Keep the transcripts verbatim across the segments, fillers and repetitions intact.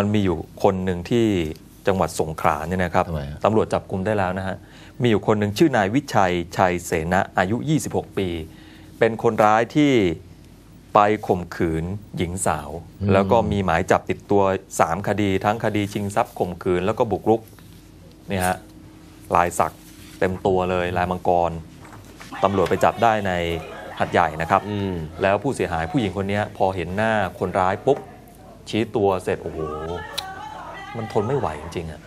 มันมีอยู่คนหนึ่งที่จังหวัดสงขลาเนี่ยนะครับตำรวจจับกุมได้แล้วนะฮะมีอยู่คนหนึ่งชื่อนายวิชัยชัยเสนะอายุยี่สิบหกปีเป็นคนร้ายที่ไปข่มขืนหญิงสาวแล้วก็มีหมายจับติดตัวสามคดีทั้งคดีชิงทรัพย์ข่มขืนแล้วก็บุกรุกนี่ฮะลายสักเต็มตัวเลยลายมังกรตำรวจไปจับได้ในหัดใหญ่นะครับแล้วผู้เสียหายผู้หญิงคนนี้พอเห็นหน้าคนร้ายปุ๊บชี้ตัวเสร็จโอ้โหมันทนไม่ไหวจริงๆอะ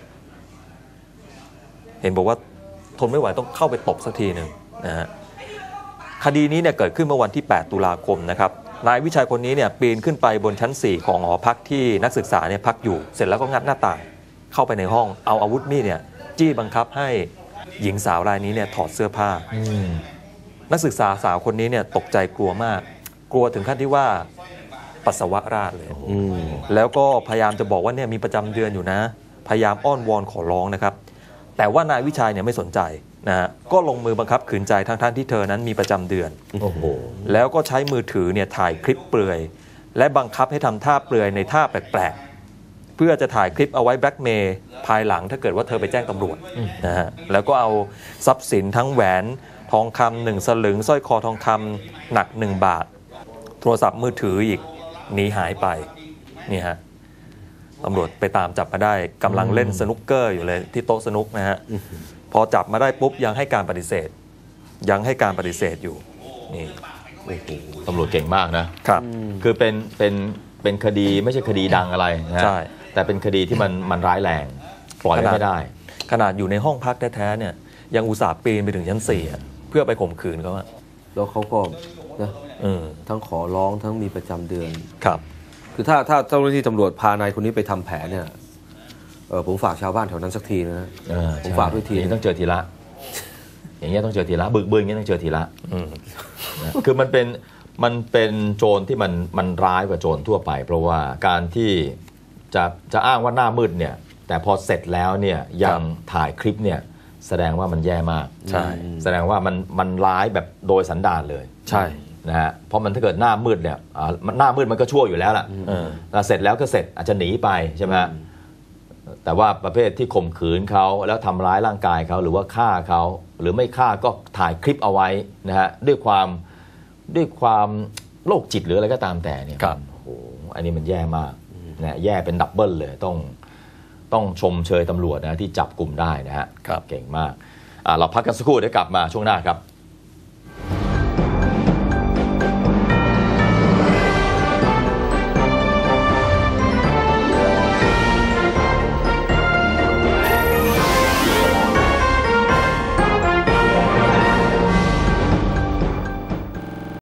เห็นบอกว่าทนไม่ไหวต้องเข้าไปตบสักทีหนึ่งนะฮะคดีนี้เนี่ยเกิดขึ้นเมื่อวันที่แปดตุลาคมนะครับนายวิชัยคนนี้เนี่ยปีนขึ้นไปบนชั้นสี่ของหอพักที่นักศึกษาเนี่ยพักอยู่เสร็จแล้วก็งัดหน้าต่างเข้าไปในห้องเอาอาวุธมีดเนี่ยจี้บังคับให้หญิงสาวรายนี้เนี่ยถอดเสื้อผ้านักศึกษาสาวคนนี้เนี่ยตกใจกลัวมากกลัวถึงขั้นที่ว่าปัสสาวะราดเลยแล้วก็พยายามจะบอกว่าเนี่ยมีประจำเดือนอยู่นะพยายามอ้อนวอนขอร้องนะครับแต่ว่านายวิชัยเนี่ยไม่สนใจนะฮะก็ลงมือบังคับขืนใจทั้งๆที่เธอนั้นมีประจำเดือนโอ้โหแล้วก็ใช้มือถือเนี่ยถ่ายคลิปเปลือยและบังคับให้ทำท่าเปลือยในท่าแปลกๆเพื่อจะถ่ายคลิปเอาไว้แบล็กเมย์ภายหลังถ้าเกิดว่าเธอไปแจ้งตำรวจนะฮะแล้วก็เอาทรัพย์สินทั้งแหวนทองคำหนึ่งสลึงสร้อยคอทองคำหนักหนึ่งบาทโทรศัพท์มือถืออีกหนีหายไปนี่ฮะตำรวจไปตามจับมาได้กำลังเล่นสนุกเกอร์อยู่เลยที่โต๊ะสนุกนะฮะพอจับมาได้ปุ๊บยังให้การปฏิเสธยังให้การปฏิเสธอยู่นี่ตำรวจเก่งมากนะครับคือเป็นเป็นเป็นคดีไม่ใช่คดีดังอะไรนะใช่แต่เป็นคดีที่มันมันร้ายแรงปล่อยไม่ได้ขนาดอยู่ในห้องพักแท้ๆเนี่ยยังอุตส่าห์ปีนไปถึงชั้นสี่เพื่อไปข่มขืนเขาอะแล้วเขาก็นะทั้งขอร้องทั้งมีประจำเดือนครับคือถ้าถ้าเจ้าหน้าที่ตำรวจพานายคนนี้ไปทำแผนเนี่ยเออผมฝากชาวบ้านแถวนั้นสักทีนะผมฝากด้วยทีอย่างนี้ต้องเจอทีละอย่างนี้ต้องเจอทีละบึกบึนอย่างนี้ต้องเจอทีละคือมันเป็นมันเป็นโจรที่มันมันร้ายกว่าโจรทั่วไปเพราะว่าการที่จะจะอ้างว่าหน้ามืดเนี่ยแต่พอเสร็จแล้วเนี่ยยังถ่ายคลิปเนี่ยแสดงว่ามันแย่มากใช่แสดงว่ามันมันร้ายแบบโดยสันดานเลยใช่นะฮะเพราะมันถ้าเกิดหน้ามืดเนี่ยหน้ามืดมันก็ชั่วอยู่แล้วล่ะแต่เสร็จแล้วก็เสร็จอาจจะหนีไปใช่ไหมแต่ว่าประเภทที่ข่มขืนเขาแล้วทำร้ายร่างกายเขาหรือว่าฆ่าเขาหรือไม่ฆ่าก็ถ่ายคลิปเอาไว้นะฮะด้วยความด้วยความโรคจิตหรืออะไรก็ตามแต่เนี่ยโอ้โหอันนี้มันแย่มากนะแย่เป็นดับเบิลเลยต้องต้องชมเชยตำรวจนะที่จับกลุ่มได้นะฮะเก่งมากเราพักกันสักครู่เดี๋ยวกลับมาช่วงหน้าครับ